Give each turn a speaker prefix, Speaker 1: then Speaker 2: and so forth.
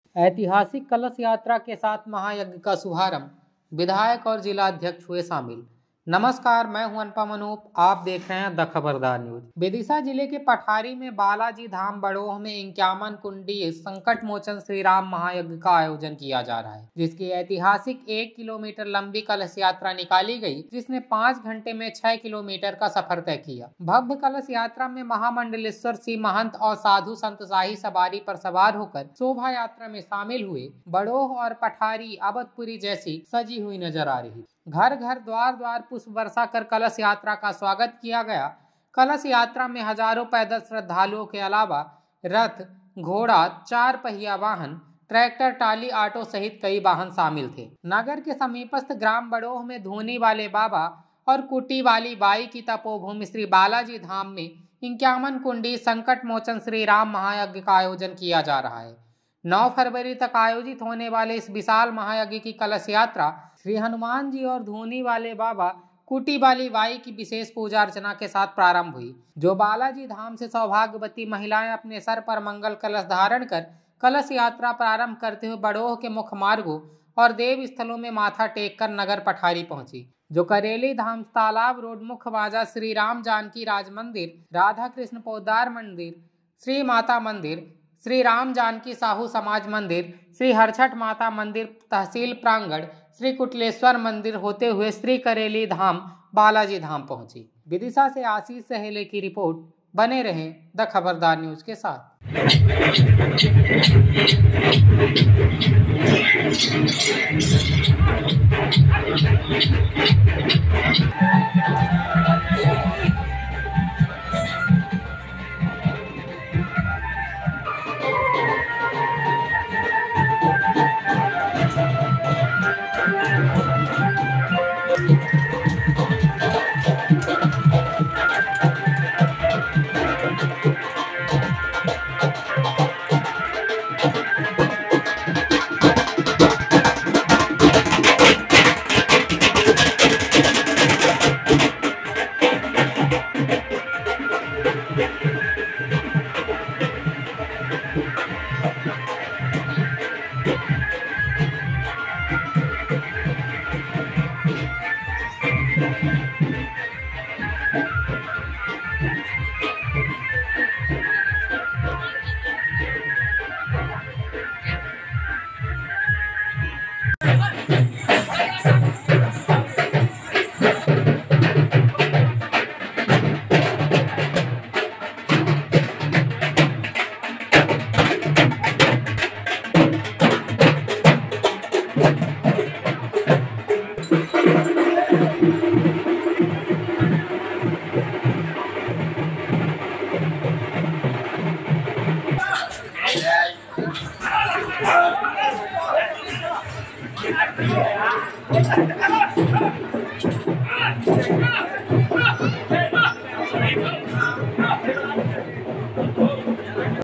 Speaker 1: ऐतिहासिक कलश यात्रा के साथ महायज्ञ का शुभारंभ, विधायक और जिला अध्यक्ष हुए शामिल। नमस्कार, मैं हूं अनुपम अनूप, आप देख रहे हैं द खबरदार न्यूज। विदिशा जिले के पठारी में बालाजी धाम बड़ोह में 51 कुंडी संकट मोचन श्री राम महायज्ञ का आयोजन किया जा रहा है, जिसकी ऐतिहासिक 1 किलोमीटर लंबी कलश यात्रा निकाली गई, जिसने 5 घंटे में 6 किलोमीटर का सफर तय किया। भव्य कलश यात्रा में महामंडलेश्वर श्री महंत और साधु संत शाही सवारी पर सवार होकर शोभा यात्रा में शामिल हुए। बड़ोह और पठारी अवधपुरी जैसी सजी हुई नजर आ रही। घर घर द्वार द्वार पुष्प वर्षा कर कलश यात्रा का स्वागत किया गया। कलश यात्रा में हजारों पैदल श्रद्धालुओं के अलावा रथ, घोड़ा, 4 पहिया वाहन, ट्रैक्टर, टाली, ऑटो सहित कई वाहन शामिल थे। नगर के समीपस्थ ग्राम बड़ोह में धूनी वाले बाबा और कुटी वाली बाई की तपोभूमि श्री बालाजी धाम में 51 कुंडी संकट मोचन श्री राम महायज्ञ का आयोजन किया जा रहा है। 9 फरवरी तक आयोजित होने वाले इस विशाल महायज्ञ की कलश यात्रा श्री हनुमान जी और धूनी वाले बाबा कुटी वाली बाई की विशेष पूजा अर्चना के साथ प्रारंभ हुई, जो बालाजी धाम से सौभाग्यवती महिलाएं अपने सर पर मंगल कलश धारण कर कलश यात्रा प्रारंभ करते हुए बड़ोह के मुख्य मार्गों और देव स्थलों में माथा टेक कर नगर पठारी पहुंची, जो करेली धाम, तालाब रोड, मुख्य बाजार, श्री राम जानकी राज मंदिर, राधा कृष्ण पोदार मंदिर, श्री माता मंदिर, श्री राम जानकी साहू समाज मंदिर, श्री हरछठ माता मंदिर, तहसील प्रांगण, श्री कुटलेश्वर मंदिर होते हुए श्री करेली धाम, बालाजी धाम पहुंची। विदिशा से आशीष सहेले की रिपोर्ट। बने रहें द खबरदार न्यूज के साथ।